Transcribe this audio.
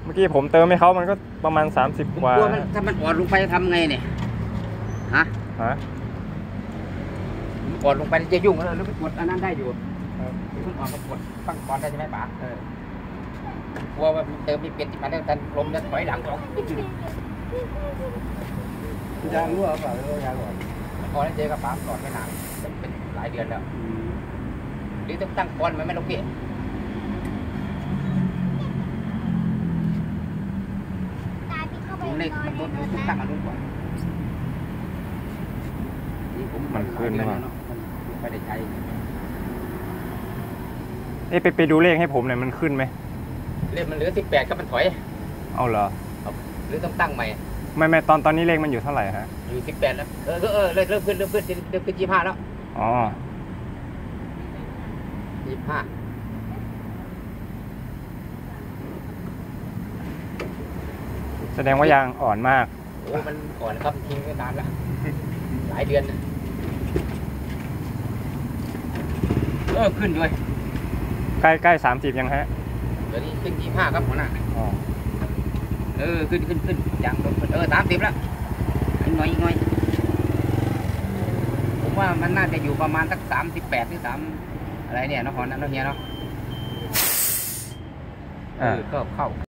มื่อกี้ผมเติมให้เขามันก็ประมาณ30กว่าถ้ามันอ่อนลงไปทำไงเนี่ยฮะอ่อนลงไปจะยุ่งแล้วหรือไปกดอันนั้นได้อยู่มันอ่อนก็กดตั้งก่อนได้ใช่ไหมป๋ากลัวว่าเติมไม่เป็นที่มันแล้วทันลมจะถอยหลังสองยางรั่วเปล่ายางรั่วพอได้เจอกับป๋าก่อนไม่นานเป็นหลายเดือนแล้วหรือต้องตั้งก่อนมันไม่ลงเกะเลขมันต้องตั้งอันนู้นก่อนนี่ผมมันขึ้นว่าไม่ได้ใช้ไปดูเลขให้ผมหน่อยมันขึ้นไหมเลขมันเหลือ18ก็มันถอยเอาเหรอหรือต้องตั้งใหม่ไม่ตอนนี้เลขมันอยู่เท่าไหร่ฮะอยู่18แล้วเริ่มขึ้น25แล้วอ๋อ 25 แสดงว่ายางอ่อนมากโอ้มันอ่อนครับทิ้งไว้นานแล้วหลายเดือนขึ้นด้วยใกล้30ยังฮะเดี๋ยวนี้ขึ้น25ครับหัวหน้าขึ้นอย่างลง30แล้วอีกหน่อยผมว่ามันน่าจะอยู่ประมาณสัก38หรือ3อะไรเนี่ยนครนั้นเฮียเนาะก็เข้า